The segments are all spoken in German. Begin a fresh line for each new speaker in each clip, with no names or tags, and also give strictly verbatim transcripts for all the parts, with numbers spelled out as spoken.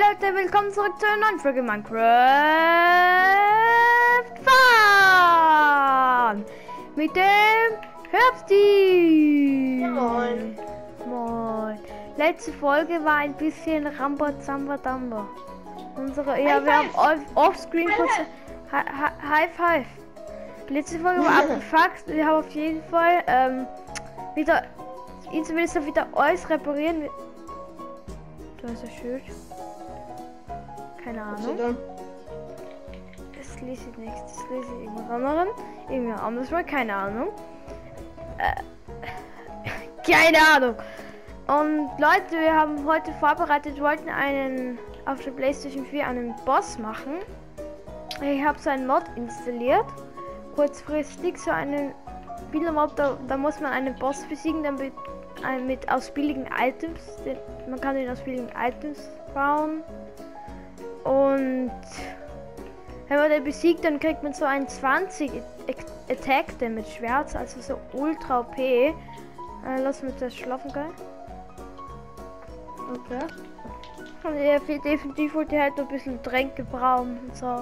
Leute, willkommen zurück zu einer neuen Folge Minecraft Farm mit dem Herbsti.
Ja, moin.
Moin. Letzte Folge war ein bisschen Rambazamba-Damba. Unsere, ja,
High
wir
five.
haben off- offscreen kurz. Hi- hi- High five. Letzte Folge war abgefuckt. Wir haben auf jeden Fall ähm, wieder, zumindest wieder alles reparieren. Da ist ein Schild. Keine Ahnung. Das lese ich nicht. Das lese ich irgendwas anderem. Irgendwas anderes war. Keine Ahnung. Äh, keine Ahnung. Und Leute, wir haben heute vorbereitet, wollten einen auf der PlayStation vier einen Boss machen. Ich habe so einen Mod installiert. Kurzfristig so einen Spielermod, da, da muss man einen Boss besiegen, dann mit, äh, mit aus billigen Items. Den, man kann den aus billigen Items bauen. Und wenn man den besiegt, dann kriegt man so ein zwanzig Attack Damage Schwert, also so ultra O P. Äh, lass mich das schlafen, geil.
Okay.
Und ja, für definitiv wollte ich halt noch ein bisschen Tränke brauen und so.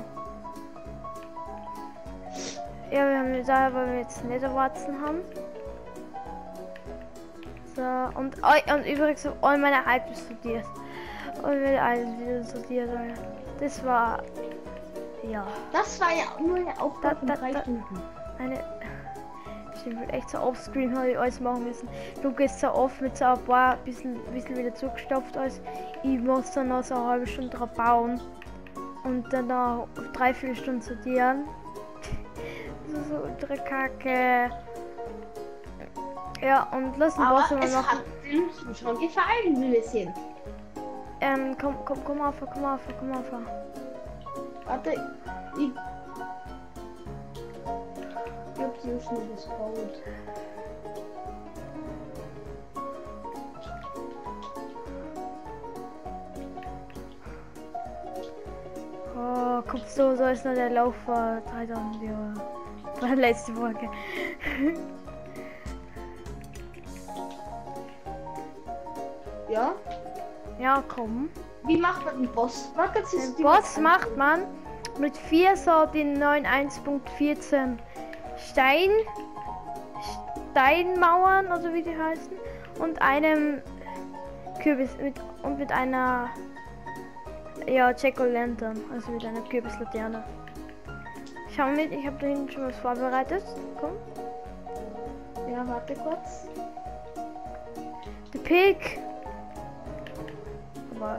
Ja, wir haben da, weil wir jetzt Netherwarzen haben. So, und, oh, und übrigens so all meine Items sortiert. Und wir alles wieder sortiert, Alter. Das war. Ja.
Das war ja nur eine Aufgabe von
Da-
drei
da-
Stunden.
Eine. Stimmt, echt so offscreen habe ich alles machen müssen. Du gehst so oft mit so ein paar bisschen, bisschen wieder zugestopft als. Ich muss dann noch so eine halbe Stunde drauf bauen. Und dann noch drei, vier Stunden sortieren. Das ist so ultra kacke. Ja, und lass den Boss
Aber
immer
es
noch.
hat dem schon gefallen, ein bisschen.
Ähm, komm, komm, komm auf, komm auf, komm auf.
Warte, ich... Ich hab sie schon gespaut.
Oh, guck, so, so ist noch der Lauf vor dreitausend Jahren. War die letzte Folge.
Ja?
Ja, komm.
Wie macht man den Boss? Warte, das ist
Den
die
Boss macht man mit vier so den neun eins Punkt vierzehn Stein, Steinmauern, also wie die heißen, und einem Kürbis mit und mit einer ja Jack-o'-lantern, also mit einer Kürbislaterne. Schau mit, ich habe da hinten schon was vorbereitet. Komm.
Ja, warte kurz.
The Pig. Aber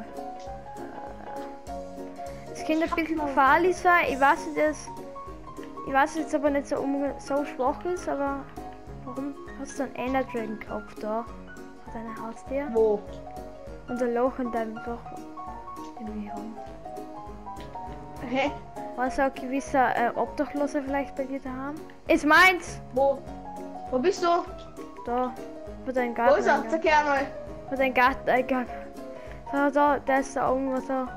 es könnte ein bisschen gefährlich sein. Ich weiß nicht, dass ich weiß jetzt aber nicht so, um, so schwach ist, aber warum hast du einen Ender Dragon Kopf da? Auf deinem Haustier?
Wo?
Und ein Loch in deinem Bauch. Den wir haben.
Hä?
War so ein gewisser äh, Obdachloser vielleicht bei dir da haben? Ist meins!
Wo? Wo bist du?
Da. Wo dein
Wo
Garten.
ist er? Sag her mal.
Wo dein Garten eingang. Da, da, der ist da irgendwo so.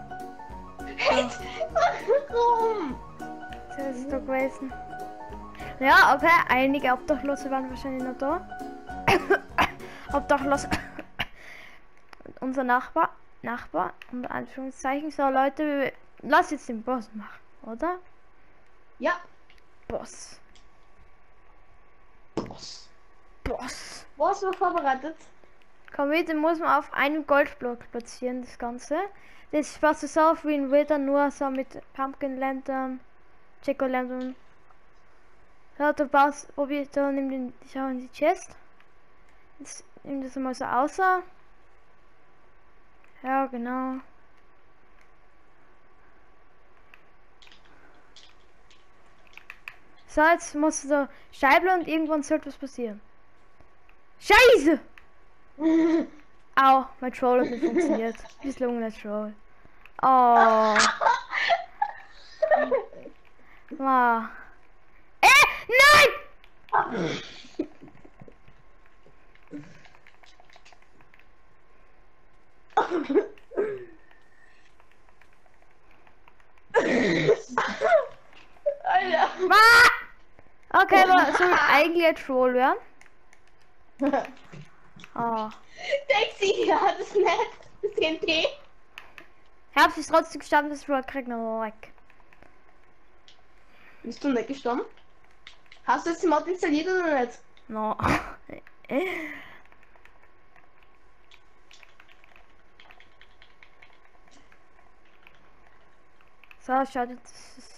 Warum?
Der ist da gewesen. Ja, okay, einige Obdachlose waren wahrscheinlich noch da. Obdachlose. Unser Nachbar, Nachbar, unter Anführungszeichen. So Leute, lass jetzt den Boss machen, oder?
Ja.
Boss.
Boss.
Boss.
Was war vorbereitet?
Komm mit, den muss man auf einem Goldblock platzieren, das Ganze. Das passt so auf wie ein Wither, nur so mit Pumpkin Lantern, Jack-o'-lantern. Ja, du baust, probier, da nimm den, schau in die Chest. Jetzt nimm das mal so außer. Ja, genau. So, jetzt musst du da Scheibe und irgendwann sollte was passieren. Scheiße! Au, mein Troll hat nicht funktioniert. Misslungener Troll. Oh. Wow. Äh, nein!
Alter.
Ah! Okay, aber soll eigentlich ein Troll werden? Oh.
Sexy, ja, das ist nett. Das T N T.
Herbst ist trotzdem gestanden, das Wort kriegt noch weg.
Bist du nicht gestorben? Hast du jetzt die Mod installiert oder nicht?
No. So, schaut jetzt.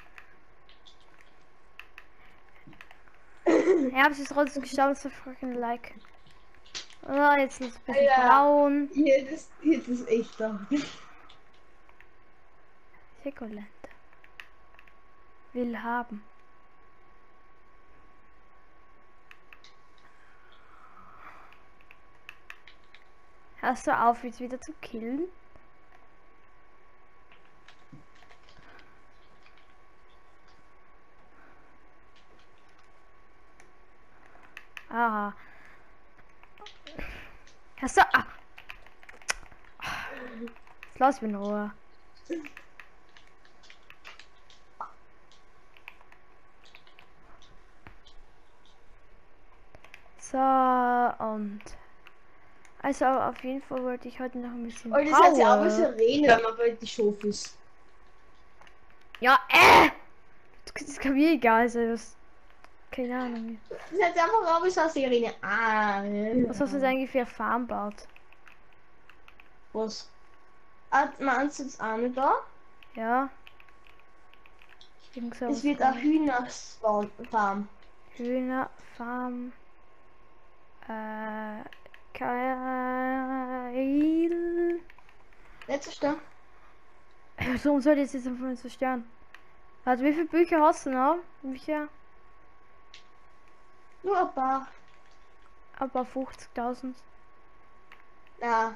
Herbst ist trotzdem gestorben, so freaking like. Oh, jetzt ist es ein bisschen
Ja.
braun.
Hier ist, hier ist echt da.
Sekulent. Will haben. Hörst du auf, jetzt wieder zu killen? Aha. Hörst du? Ah. Jetzt lass mich in Ruhe. So, und also auf jeden Fall wollte ich heute noch ein bisschen
Und das hat ja auch
Power.
ein bisschen reden, wenn man bei die Schof ist.
Ja, äh! Das kann mir egal sein, das... Keine Ahnung.
Das hat ja einfach auch ein bisschen Sirene. Ah,
Was hast du jetzt eigentlich für eine Farm baut?
was? Ah, meinst du jetzt auch nicht da?
Ja. Irgend so
Es
was
wird
da.
auch Hühnerfarm.
Hühnerfarm. Äh. Keil.
Nicht so stark.
So soll ich jetzt einfach nicht zerstören. Warte, wie viele Bücher hast du noch? Bücher?
Nur ein paar.
Aber fünfzigtausend.
Na,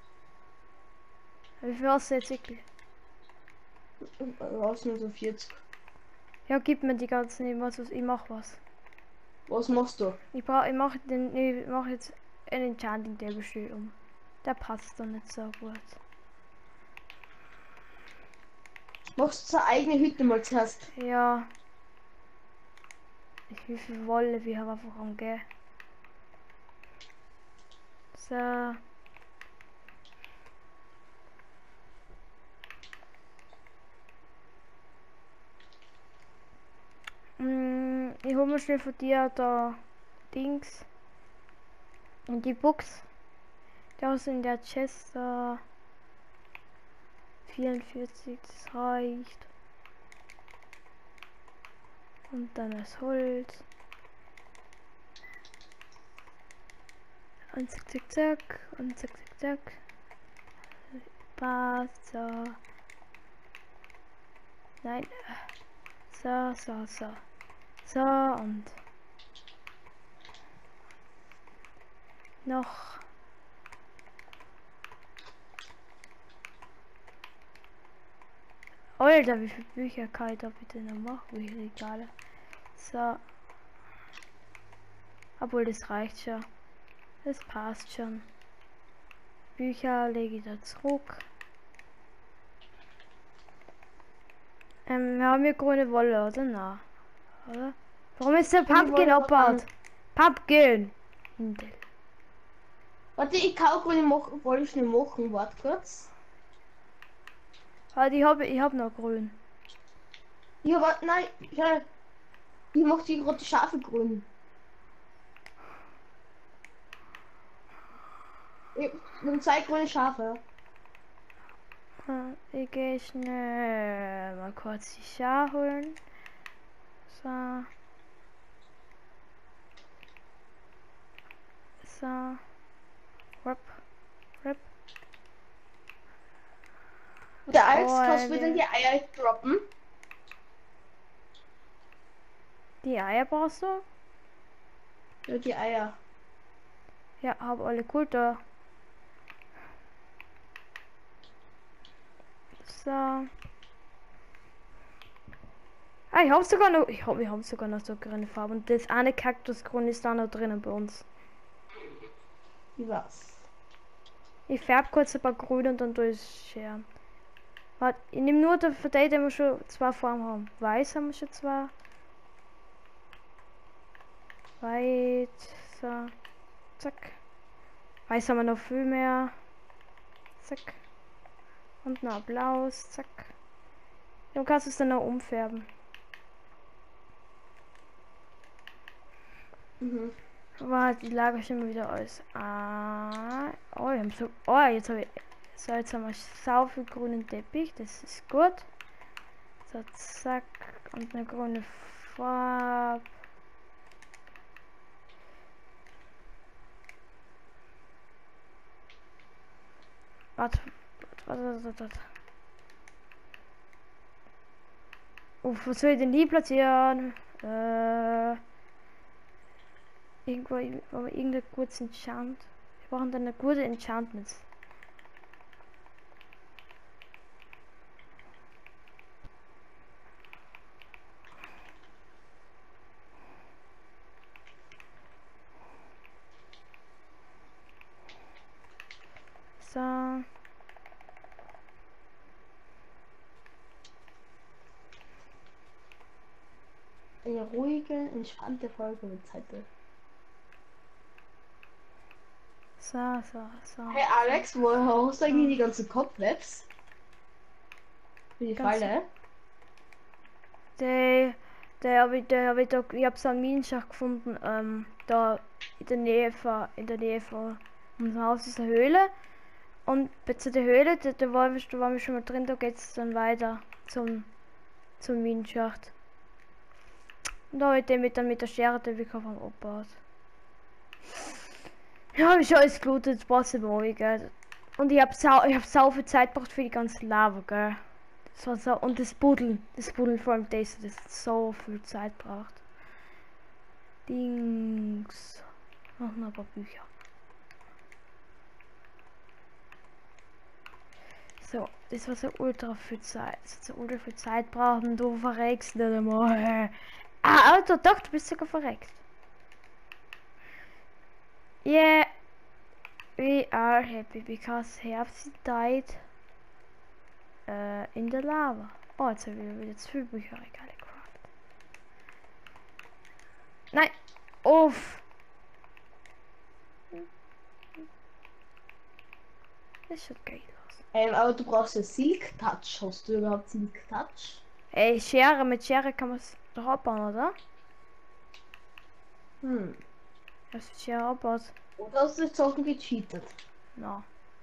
Wie viel hast du jetzt wirklich?
raus nur so vierzig.
Ja, gib mir die ganzen, ich, was, ich mach was.
Was machst du?
Ich brauch, ich mach den, nee, ich mach jetzt einen Enchanting Table Stühl um. Der passt doch nicht so gut.
Machst du eine eigene Hütte mal zuerst?
Ja. Ich, wie viel Wolle wir haben einfach angehen. So. Mm, ich hol mir schnell von dir da Dings. Und die Books. Da ist in der Chest da. vierundvierzig, das reicht. Und dann das Holz. Und zack, zack, zack. Und zack, zack, zack. Passt so. Nein. So, so, so. So und noch. Alter, wie viele Bücher kann ich da bitte noch machen? Wie viele Regale? So. Obwohl, das reicht schon. Das passt schon. Bücher lege ich da zurück. Ähm, wir haben hier grüne Wolle, oder? Na. Oder? Warum ist der
Grüne
Pumpkin
Wolle
abgebaut? Pumpkin! Hindel.
Warte, ich kann auch nicht machen, wollte ich schnell machen. Warte kurz.
Halt, ich habe ich hab noch grün.
Ja, warte, nein, ja. Ich mach die rote Schafe grün. Ich hab zwei grüne Schafe.
Äh, Ich gehe schnell mal kurz die Schar holen. So. So. Rip. Rip.
Der Alex,
Oh,
kannst du mir
Alter.
denn die Eier droppen?
Die Eier brauchst du?
Ja, die Eier.
Ja, hab alle gut da. So. Ah, ich hab sogar noch. Ich hab, wir haben sogar noch so grüne Farbe. Und das eine Kaktusgrün ist da noch drinnen bei uns.
Wie war's?
Ich färb kurz ein paar grün und dann tue ich scheren. Warte, ich nehme nur der Verteidiger, den wir schon zwei Farben haben. Weiß haben wir schon zwei. Weiß. So. Zack. Weiß haben wir noch viel mehr. Zack. Und noch blaues, zack. Du kannst es dann noch umfärben.
Mhm.
Aber die lagere ich immer wieder aus. Ah, oh, wir haben so, oh, jetzt habe ich, so, jetzt haben wir sau viel grünen Teppich, das ist gut. So, zack, und eine grüne Farbe. Warte, warte, warte, warte. Uff, was soll ich denn die platzieren? Äh, irgendwo, irgendwo irgendein gutes Enchant. Wir brauchen dann eine gute Enchantments. So.
Eine ruhige, entspannte Folge mit Zettel.
So, so, so.
Hey Alex, woher hast du eigentlich die ganzen Cobwebs? Für die
Ganz-
Falle?
Der, der habe ich, der habe ich da, ich habe so einen Minenschacht gefunden, ähm, da in der Nähe von, in der Nähe von unserem Haus ist eine Höhle. Und bei zu der Höhle, da, da, waren wir, da waren wir schon mal drin, da geht es dann weiter zum, zum Minenschacht. Und da habe ich den mit, dann mit der Schere, den wir vom abgebaut. Ja, habe ich schon alles gelootet, jetzt passt es mal, gell. Und ich habe sau, ich hab sau viel Zeit gebraucht für die ganze Lava, gell. Das war so, und das Buddeln, das Buddeln vor allem das, das hat so viel Zeit braucht. Dings. Noch ein paar Bücher. So, das war so ultra viel Zeit. Das hat so ultra viel Zeit brauchen, du verreckst nicht einmal. Ah, Alter, doch, du bist sogar verreckt. Yeah. We are happy because Herbst died uh, in the lava. Oh, jetzt habe ich wieder zwei Bücherregale gemacht. Nein! Uff! Das schaut geil aus.
Ähm, aber du brauchst ja Silk Touch. Hast du überhaupt Silk Touch?
Ey, Schere, mit Schere kann man es doch abbauen, oder?
Hm.
Das ist Schere abbaut.
Oder hast du jetzt Sachen gecheatet?
No.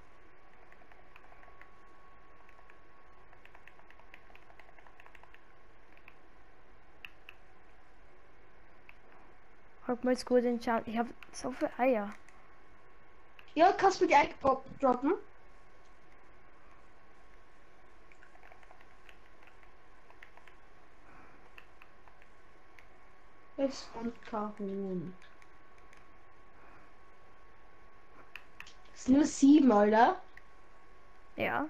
Hab mal jetzt gut entschieden. Ich habe so viele Eier.
Ja, kannst du mir die Eier droppen? Es und Kahun. Es sind nur sieben, oder?
Ja.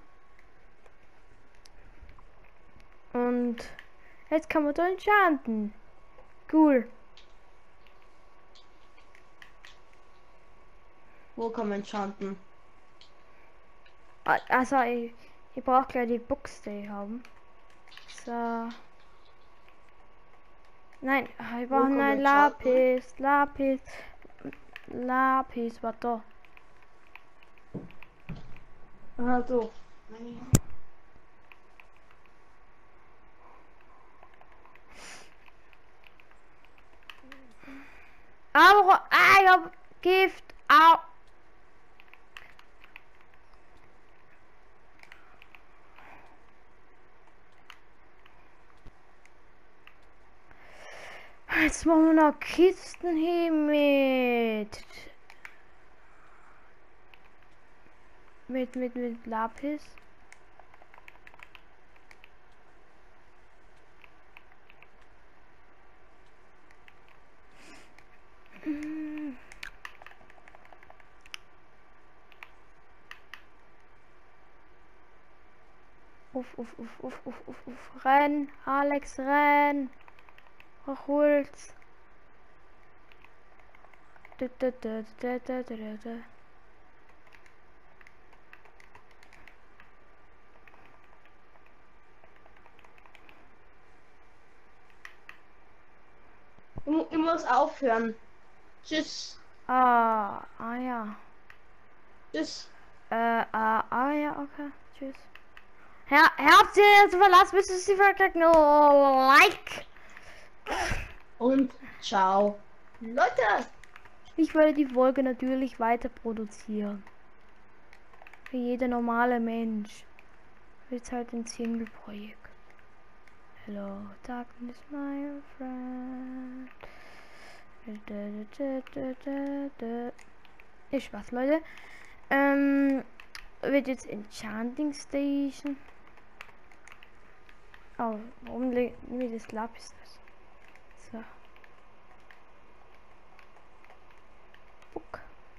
Und jetzt kann man da enchanten. Cool.
Wo kann man enchanten?
Ah, also ich, ich brauche gleich die Box, die ich haben. So. Nein, ich
Wo
brauche
kann
ein
man enchanten?
Lapis, Lapis, Lapis, warte.
Ah, so.
Aber, ah, ich hab Gift, au. Jetzt machen wir noch Kisten hier mit. Mit, mit, mit Lapis. Mm. Uff, uff, uff, uff, uff, uff, uff. Renn, Alex, renn. Ach, Holz. Da, da, da, da, da, da, da, da.
Ich, mu- ich muss aufhören. Tschüss.
Ah, ah ja.
Tschüss.
Äh, ah, ah ja, okay. Tschüss. Herr, habt ihr zu verlassen, müsst ihr sie verklicken. Oh, like.
Und ciao. Leute!
Ich werde die Folge natürlich weiter produzieren. Wie jeder normale Mensch. Wird halt ein Single-Projekt. Hello, darkness, my friend. Ich Spaß, Leute. Ähm, wird jetzt Enchanting Station. Oh, warum nehme ich das Lapis? So. Guck.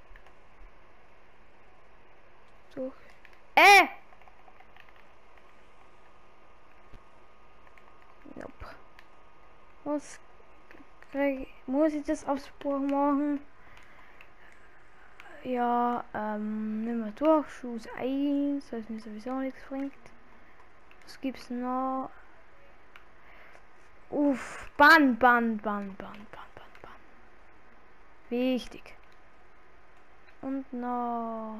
Durch. Äh! Nope. Was krieg, muss ich das aufs Buch machen? Ja, ähm, nehmen wir durch. Schuss eins, was mir sowieso nichts bringt. Was gibt's noch? Uff, Bann, Bann, Bann, Bann, Bann, Bann, Bann. Wichtig. Und noch.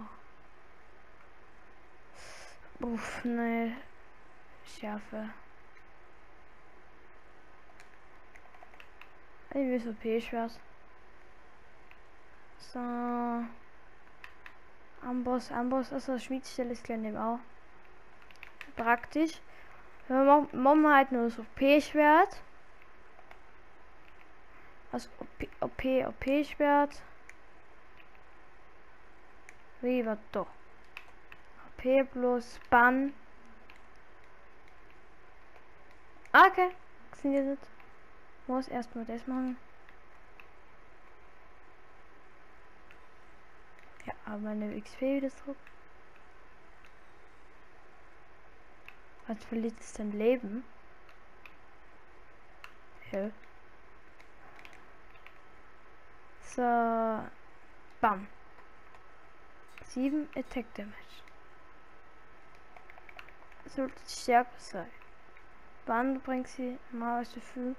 Uff, ne. Schärfe. Ich will so P-Schwert. So. Amboss, Amboss, also Schmiedstelle ist gleich neben auch. Praktisch. Wir machen halt nur so P-Schwert. Also O P, O P-Schwert. Wie war doch? O P plus Bann. Okay, sind jetzt. Muss erstmal das machen. Ja, aber meine X P wieder zurück. Was verliert es denn Leben? Ja. So. Bam. sieben Attack Damage. Sollte stärker sein. Wann bringt sie mal aus der Fühl?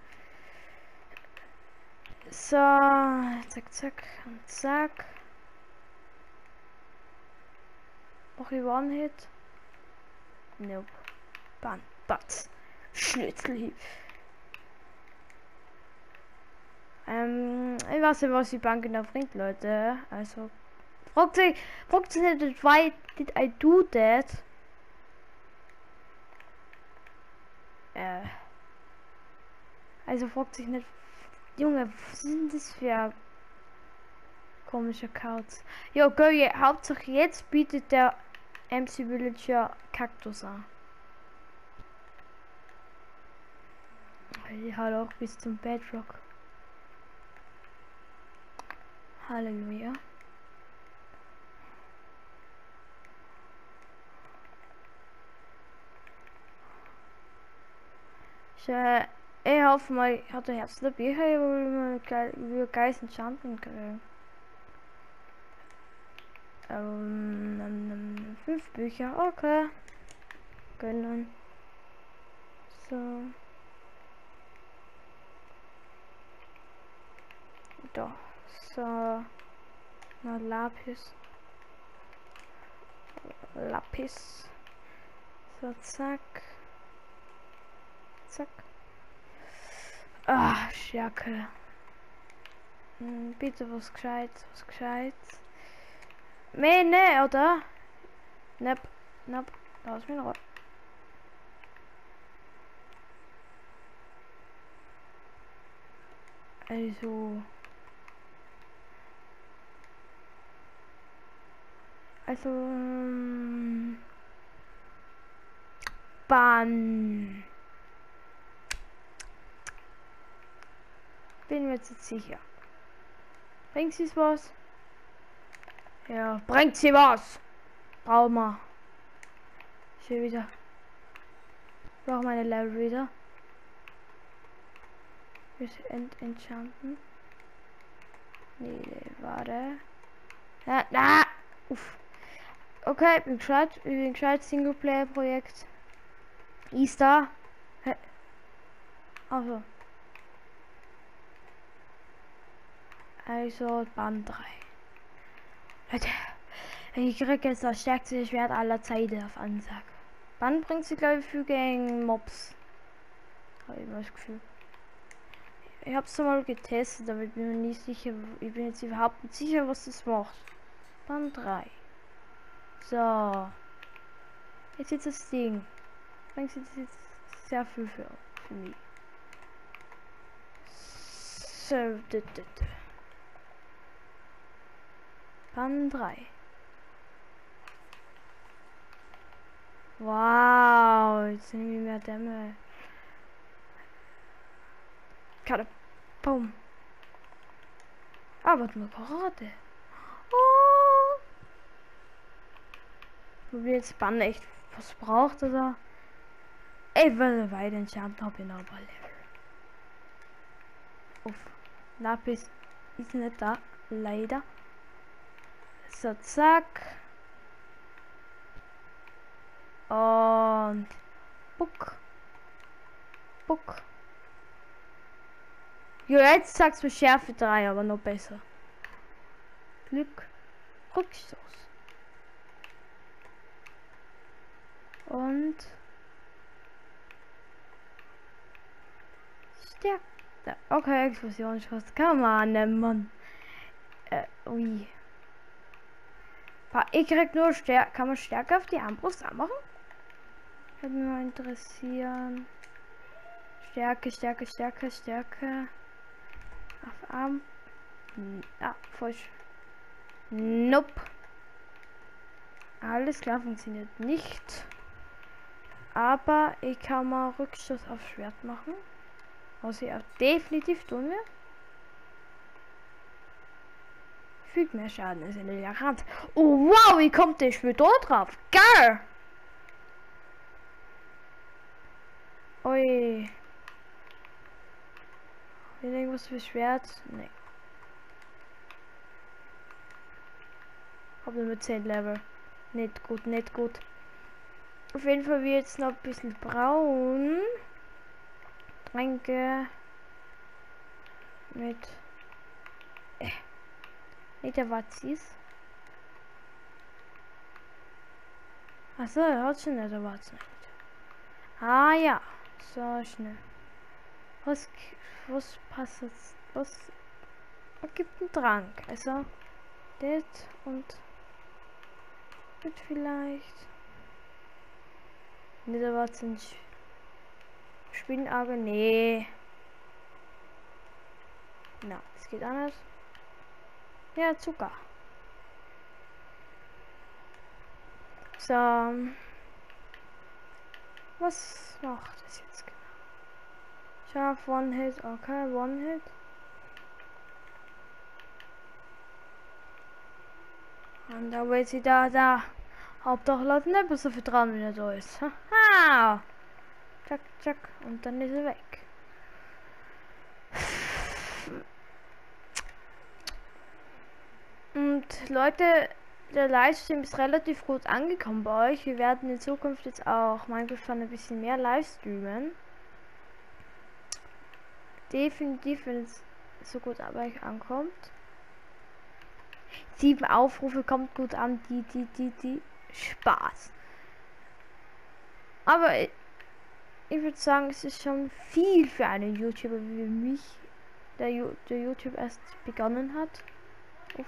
So. Zack, zack und zack. Noch ein One-Hit. Nope. Bann. Batz. Schnitzelhieb. Ähm, ich weiß nicht, was die Bank genau bringt, Leute. Also, fragt sich, fragt sich nicht, why did I do that? Äh. Also, fragt sich nicht, Junge, was sind das für komische Cards? Ja, okay, Hauptsache jetzt bietet der M C Villager Kaktus an. Ich halt auch bis zum Bedrock. Halleluja. Ich, äh, ich hoffe mal, ich hatte Herz dabei, wo wir Geist enchanten können. Ähm, fünf Bücher, okay. Gönnen. So. Doch. So. Na, Lapis. Lapis. So, zack. Zack. Ah, Stärke. Hm, bitte was gescheit, was gescheit. Nee, nee, oder? Nepp, nepp, lass mich noch. Also. Also. Ähm, Bann. Bin mir jetzt sicher. Bringt sie was? Ja, bringt sie was? Brauchen wir. Schon wieder. Brauchen meine Level wieder. Bis ent enchanten. Nee, warte. Na, na. Uff. Okay, bin gescheit. Ich bin gescheit. Singleplayer-Projekt. Easter. Also. Also, Band drei. Leute, ich krieg jetzt das stärkste Schwert aller Zeiten auf Ansage. Wann bringt sie, glaube ich, für gegen Mobs? Habe ich mal das Gefühl. Ich habe es mal getestet, aber ich bin mir nicht sicher. Ich bin jetzt überhaupt nicht sicher, was das macht. Dann drei. So. Jetzt jetzt das Ding. Bringt sie das jetzt sehr viel für, für mich. So. Dann drei. Wow, jetzt sind wir mehr Dämme. Kada. Boom. Ah, warte mal, gerade. Oh. Wo wir jetzt Bann echt was braucht, oder? Ey, weil weiter entfernt habe ich noch ein paar Level. Uff. Lapis ist nicht da, leider. So, zack. Und Buck. Buck. Ja, jetzt sagst du Schärfe drei, aber noch besser. Glück. Rückstoß. Und Stärke. Okay, Explosionsschuss. Kann man, Mann. Äh, ui. Ich krieg nur Stärke. Kann man Stärke auf die Armbrust anmachen? Würde mich mal interessieren. Stärke, Stärke, Stärke, Stärke. Auf Arm. Ah, falsch. Nope. Alles klar, funktioniert nicht. Aber ich kann mal Rückstoß auf Schwert machen. Was ich auch definitiv tun will. Fügt mehr Schaden als eine Lachant. Oh wow, wie kommt der Spiel da drauf? Geil! Ui. Irgendwas für Schwert? Nee. Hab nur mit zehn Level. Nicht gut, nicht gut. Auf jeden Fall wird jetzt noch ein bisschen braun. Tränke. Mit. Äh, nicht der Watzis. Achso, er hat schon nicht der Watz nicht. Ah ja. So schnell. Was, was passt jetzt? Was gibt einen Trank? Also, das und das vielleicht. Nicht der Watz nicht. Spinnauge, nee. Na, no, es geht anders. Ja, Zucker. So. Was macht das jetzt genau? Scharf, One Hit, okay, One Hit. Und da wird sie da, da. Hauptsache laut nicht mehr so vertrauen, wenn er da ist. Haha! Zack, zack. Und dann ist er weg. Und Leute, der Livestream ist relativ gut angekommen bei euch. Wir werden in Zukunft jetzt auch Minecraft ein bisschen mehr Livestreamen. Definitiv, wenn es so gut bei euch ankommt. Sieben Aufrufe kommt gut an, die, die, die, die Spaß. Aber ich, ich würde sagen, es ist schon viel für einen YouTuber wie mich, der, der YouTube erst begonnen hat. Uff.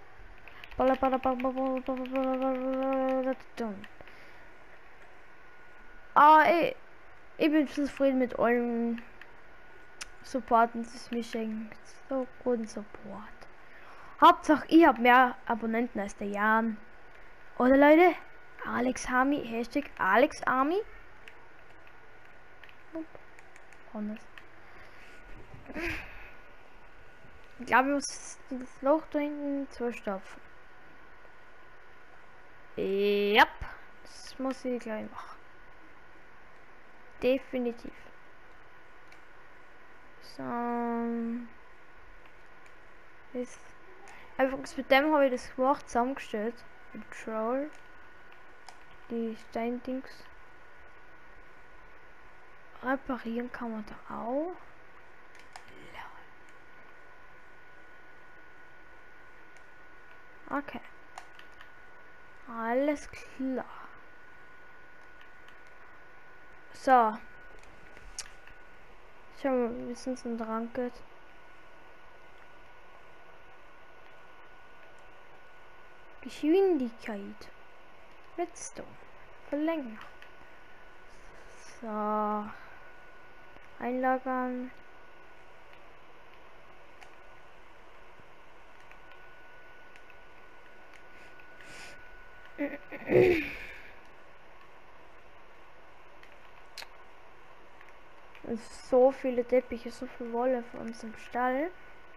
Ah, ich, ich bin zufrieden mit allen Supporten, die es mir schenkt. So guten Support. Hauptsache, ich habe mehr Abonnenten als der Jan. Oder Leute? Alex Army, Hashtag Alex Army. Ich glaube, ich muss das Loch da hinten zustopfen. Ja, das muss ich gleich machen. Definitiv. So. Ist einfach mit dem habe ich das gemacht, zusammengestellt. Mit Troll. Die Steindings. Reparieren kann man da auch. Okay. Alles klar. So. Schauen wir mal, wie es uns dran geht. Geschwindigkeit. Redstone. Verlängern. So. Einlagern. Und so viele Teppiche, so viel Wolle von unserem Stall.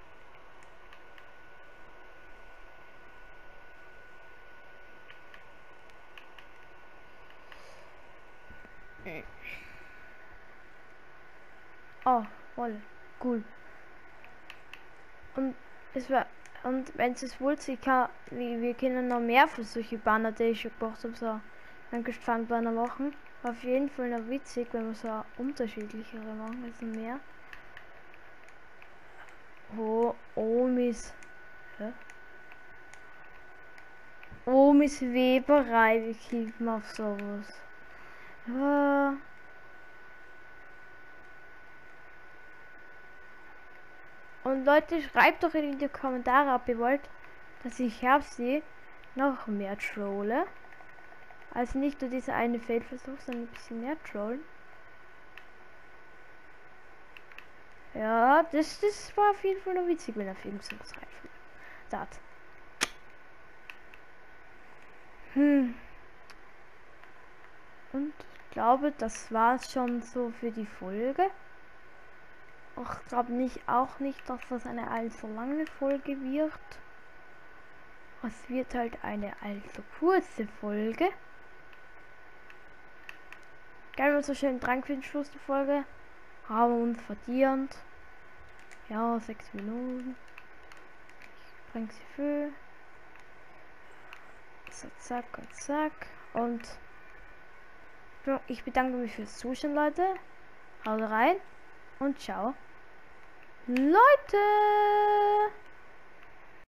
Oh, Wolle. Cool. Und es war. Und wenn es wollt, ich kann, wir, wir können noch mehr für solche Banner, die ich schon gemacht habe, so ein gespannt Banner machen. Auf jeden Fall noch witzig, wenn wir so unterschiedlichere machen, also mehr. Oh, Omis. Hä? Omis Weberei, wir kippen auf sowas. Ah. Und Leute, schreibt doch in die Kommentare, ob ihr wollt, dass ich Herbstsee noch mehr trolle. Also nicht nur diese eine Feldversuch, sondern ein bisschen mehr trollen. Ja, das, das war auf jeden Fall noch witzig, wenn er Film so was reifen. Sagt. Hm. Und ich glaube, das war es schon so für die Folge. Ich glaube nicht, auch nicht, dass das eine allzu lange Folge wird. Es wird halt eine allzu kurze Folge. Geil, wir so schön dran für den Schluss der Folge. Haben wir uns verdient. Ja, sechs Minuten. Ich bringe sie für. So, zack und zack. Und ich bedanke mich fürs Zuschauen, Leute. Haut rein und ciao. Leute!